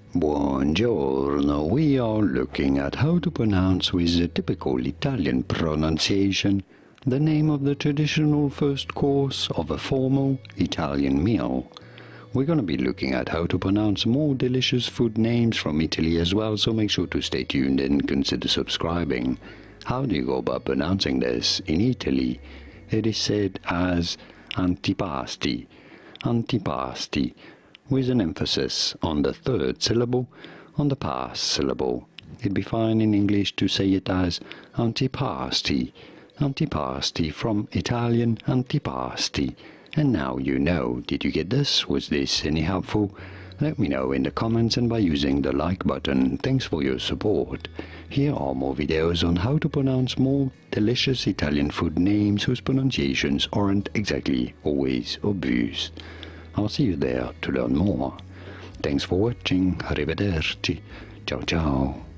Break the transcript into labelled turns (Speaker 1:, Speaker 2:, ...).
Speaker 1: Buongiorno, we are looking at how to pronounce with the typical Italian pronunciation the name of the traditional first course of a formal Italian meal. We're going to be looking at how to pronounce more delicious food names from Italy as well, so make sure to stay tuned and consider subscribing. How do you go about pronouncing this? In Italy, it is said as Antipasti, Antipasti, with an emphasis on the third syllable, on the past syllable. It'd be fine in English to say it as Antipasti, Antipasti from Italian antipasti. And now you know. Did you get this? Was this any helpful? Let me know in the comments and by using the like button. Thanks for your support. Here are more videos on how to pronounce more delicious Italian food names whose pronunciations aren't exactly always obvious. I'll see you there to learn more. Thanks for watching. Arrivederci. Ciao ciao.